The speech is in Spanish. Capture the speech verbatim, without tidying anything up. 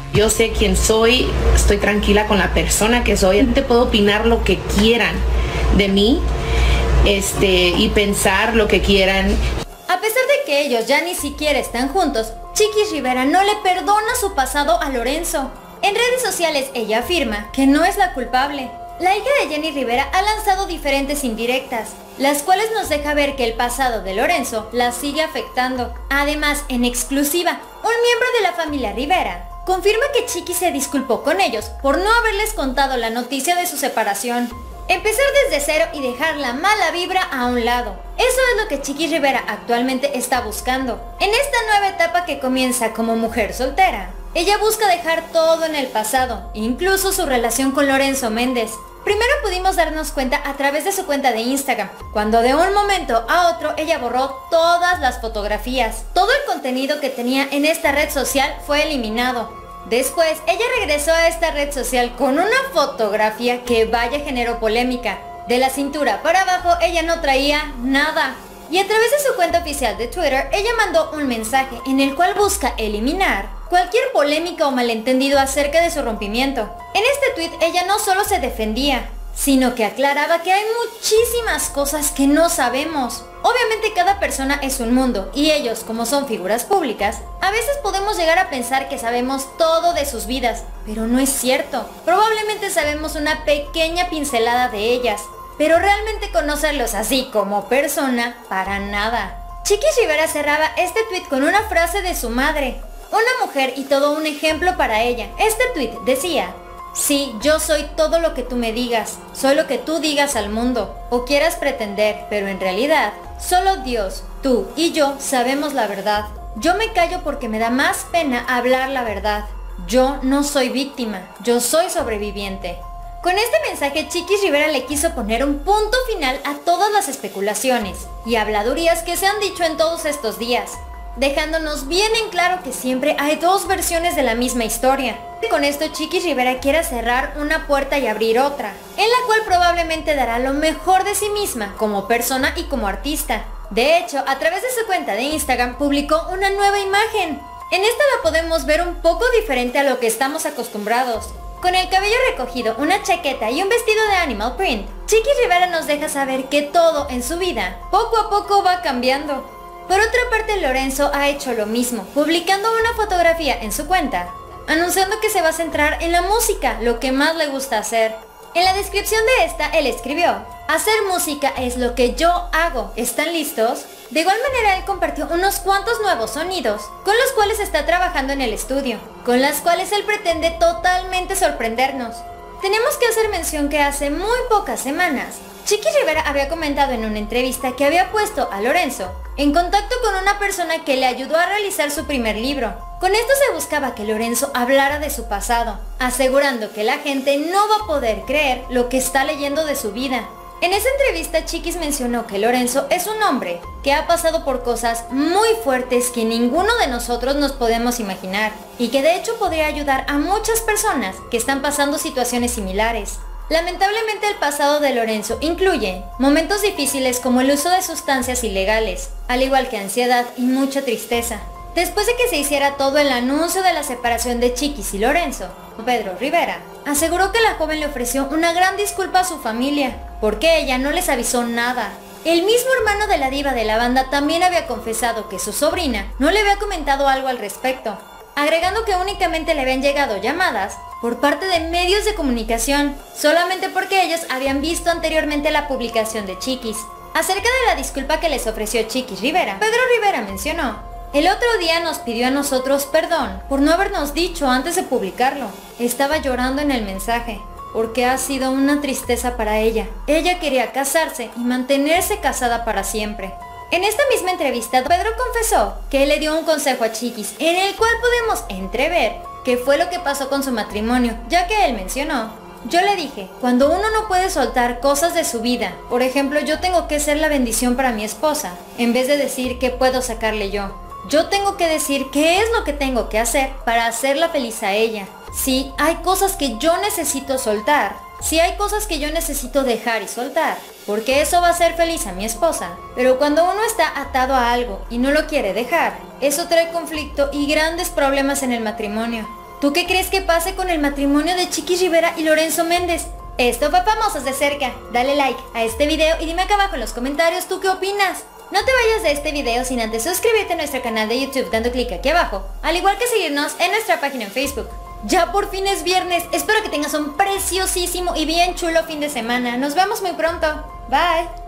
Yo sé quién soy, estoy tranquila con la persona que soy. Te puedo opinar lo que quieran de mí, este, y pensar lo que quieran. A pesar de que ellos ya ni siquiera están juntos, Chiquis Rivera no le perdona su pasado a Lorenzo. En redes sociales ella afirma que no es la culpable. La hija de Jenni Rivera ha lanzado diferentes indirectas, las cuales nos deja ver que el pasado de Lorenzo la sigue afectando. Además, en exclusiva, un miembro de la familia Rivera confirma que Chiquis se disculpó con ellos por no haberles contado la noticia de su separación. Empezar desde cero y dejar la mala vibra a un lado. Eso es lo que Chiquis Rivera actualmente está buscando. En esta nueva etapa que comienza como mujer soltera, ella busca dejar todo en el pasado, incluso su relación con Lorenzo Méndez. Primero pudimos darnos cuenta a través de su cuenta de Instagram, cuando de un momento a otro ella borró todas las fotografías. Todo el contenido que tenía en esta red social fue eliminado. Después, ella regresó a esta red social con una fotografía que vaya generó polémica. De la cintura para abajo ella no traía nada. Y a través de su cuenta oficial de Twitter, ella mandó un mensaje en el cual busca eliminar cualquier polémica o malentendido acerca de su rompimiento. En este tweet ella no solo se defendía, sino que aclaraba que hay muchísimas cosas que no sabemos. Obviamente cada persona es un mundo y ellos, como son figuras públicas, a veces podemos llegar a pensar que sabemos todo de sus vidas, pero no es cierto. Probablemente sabemos una pequeña pincelada de ellas, pero realmente conocerlos así como persona, para nada. Chiquis Rivera cerraba este tweet con una frase de su madre, una mujer y todo un ejemplo para ella. Este tweet decía: sí, yo soy todo lo que tú me digas, soy lo que tú digas al mundo, o quieras pretender, pero en realidad, solo Dios, tú y yo sabemos la verdad. Yo me callo porque me da más pena hablar la verdad. Yo no soy víctima, yo soy sobreviviente. Con este mensaje, Chiquis Rivera le quiso poner un punto final a todas las especulaciones y habladurías que se han dicho en todos estos días, dejándonos bien en claro que siempre hay dos versiones de la misma historia. Con esto Chiquis Rivera quiere cerrar una puerta y abrir otra, en la cual probablemente dará lo mejor de sí misma como persona y como artista. De hecho, a través de su cuenta de Instagram publicó una nueva imagen. En esta la podemos ver un poco diferente a lo que estamos acostumbrados. Con el cabello recogido, una chaqueta y un vestido de animal print, Chiquis Rivera nos deja saber que todo en su vida poco a poco va cambiando. Por otra parte, Lorenzo ha hecho lo mismo, publicando una fotografía en su cuenta, anunciando que se va a centrar en la música, lo que más le gusta hacer. En la descripción de esta, él escribió: hacer música es lo que yo hago, ¿están listos? De igual manera, él compartió unos cuantos nuevos sonidos, con los cuales está trabajando en el estudio, con las cuales él pretende totalmente sorprendernos. Tenemos que hacer mención que hace muy pocas semanas, Chiquis Rivera había comentado en una entrevista que había puesto a Lorenzo en contacto con una persona que le ayudó a realizar su primer libro. Con esto se buscaba que Lorenzo hablara de su pasado, asegurando que la gente no va a poder creer lo que está leyendo de su vida. En esa entrevista, Chiquis mencionó que Lorenzo es un hombre que ha pasado por cosas muy fuertes que ninguno de nosotros nos podemos imaginar, y que de hecho podría ayudar a muchas personas que están pasando situaciones similares. Lamentablemente, el pasado de Lorenzo incluye momentos difíciles como el uso de sustancias ilegales, al igual que ansiedad y mucha tristeza. Después de que se hiciera todo el anuncio de la separación de Chiquis y Lorenzo, Pedro Rivera aseguró que la joven le ofreció una gran disculpa a su familia, porque ella no les avisó nada. El mismo hermano de la diva de la banda también había confesado que su sobrina no le había comentado algo al respecto, agregando que únicamente le habían llegado llamadas por parte de medios de comunicación, solamente porque ellos habían visto anteriormente la publicación de Chiquis. Acerca de la disculpa que les ofreció Chiquis Rivera, Pedro Rivera mencionó: el otro día nos pidió a nosotros perdón por no habernos dicho antes de publicarlo. Estaba llorando en el mensaje, porque ha sido una tristeza para ella. Ella quería casarse y mantenerse casada para siempre. En esta misma entrevista, Pedro confesó que él le dio un consejo a Chiquis, en el cual podemos entrever qué fue lo que pasó con su matrimonio, ya que él mencionó: yo le dije, cuando uno no puede soltar cosas de su vida, por ejemplo, yo tengo que ser la bendición para mi esposa, en vez de decir qué puedo sacarle yo. Yo tengo que decir qué es lo que tengo que hacer para hacerla feliz a ella. Sí, hay cosas que yo necesito soltar. Sí, hay cosas que yo necesito dejar y soltar, porque eso va a hacer feliz a mi esposa. Pero cuando uno está atado a algo y no lo quiere dejar, eso trae conflicto y grandes problemas en el matrimonio. ¿Tú qué crees que pase con el matrimonio de Chiquis Rivera y Lorenzo Méndez? Esto fue Famosos de Cerca. Dale like a este video y dime acá abajo en los comentarios tú qué opinas. No te vayas de este video sin antes suscribirte a nuestro canal de YouTube dando clic aquí abajo, al igual que seguirnos en nuestra página en Facebook. Ya por fin es viernes, espero que tengas un preciosísimo y bien chulo fin de semana. Nos vemos muy pronto. Bye.